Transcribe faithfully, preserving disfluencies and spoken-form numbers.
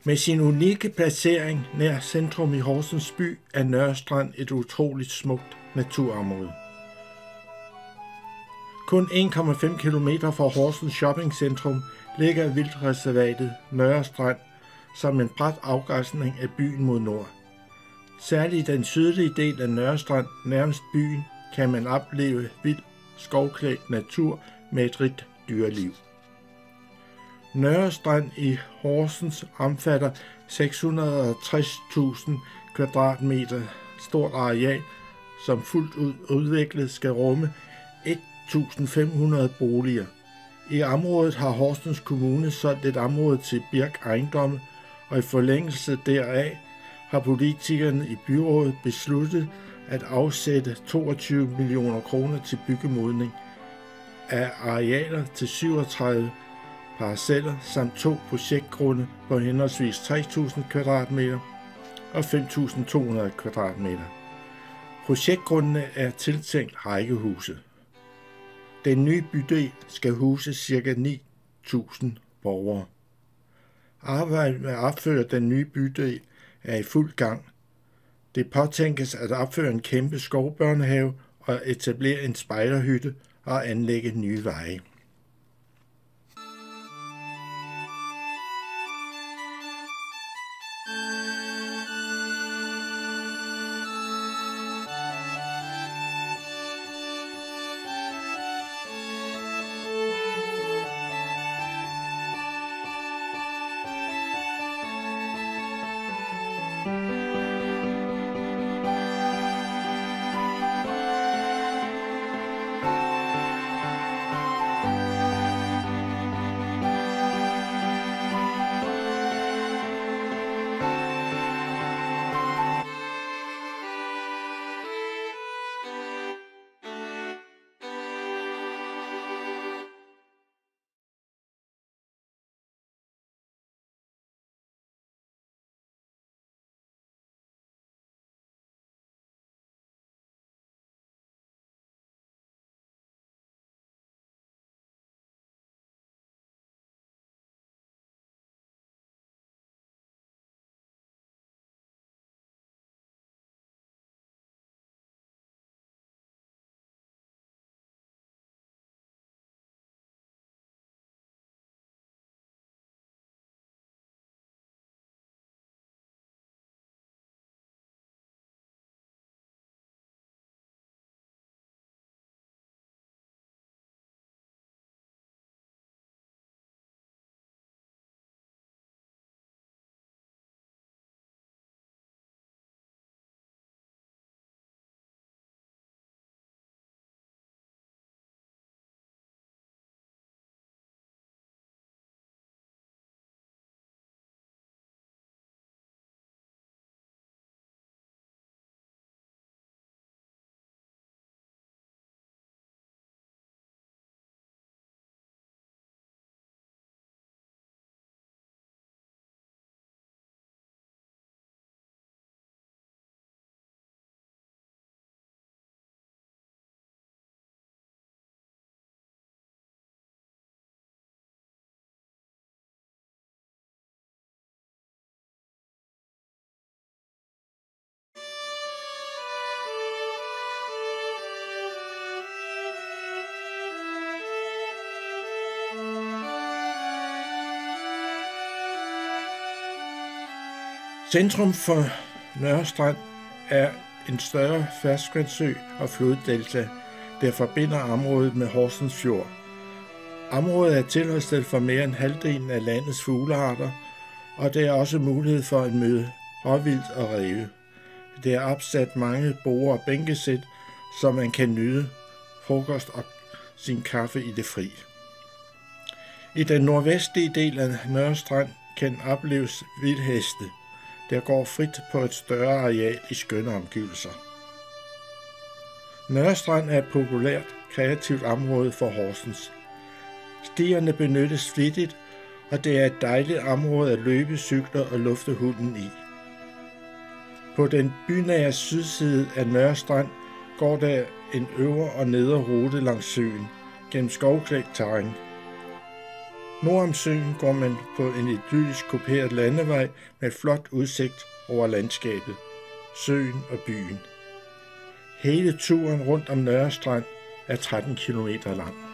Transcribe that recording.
Med sin unikke placering nær centrum i Horsens by er Nørrestrand et utroligt smukt naturområde. Kun en komma fem kilometer fra Horsens shoppingcentrum ligger vildtreservatet Nørrestrand som en brat afgrænsning af byen mod nord. Særligt i den sydlige del af Nørrestrand, nærmest byen, kan man opleve vild skovklædt natur med et rigt dyreliv. Nørrestrand i Horsens omfatter seks hundrede og tres tusind kvadratmeter stort areal, som fuldt ud udviklet skal rumme et tusind fem hundrede boliger. I området har Horsens Kommune solgt et område til Birk Ejendomme, og i forlængelse deraf har politikerne i byrådet besluttet at afsætte toogtyve millioner kroner til byggemodning af arealer til syvogtredive parceller samt to projektgrunde på henholdsvis tre tusind kvadratmeter og fem tusind to hundrede kvadratmeter. Projektgrundene er tiltænkt rækkehuse. Den nye bydel skal huse ca. ni tusind borgere. Arbejdet med at opføre den nye bydel er i fuld gang. Det påtænkes at opføre en kæmpe skovbørnehave og etablere en spejderhytte og anlægge nye veje. Centrum for Nørrestrand er en større ferskvandssø og floddelta, der forbinder området med Horsens Fjord. Området er tilholdssted for mere end halvdelen af landets fuglearter, og der er også mulighed for at møde råvildt og ræve. Der er opsat mange borde og bænkesæt, så man kan nyde frokost og sin kaffe i det fri. I den nordvestlige del af Nørrestrand kan opleves vildheste, der går frit på et større areal i skønne omgivelser. Nørrestrand er et populært, kreativt område for Horsens. Stierne benyttes flittigt, og det er et dejligt område at løbe, cykle og lufte hunden i. På den bynære sydside af Nørrestrand går der en øvre og nedre rute langs søen, gennem skovklædt terræn. Nord om søen går man på en idyllisk kuperet landevej med flot udsigt over landskabet, søen og byen. Hele turen rundt om Nørre Strand er tretten kilometer lang.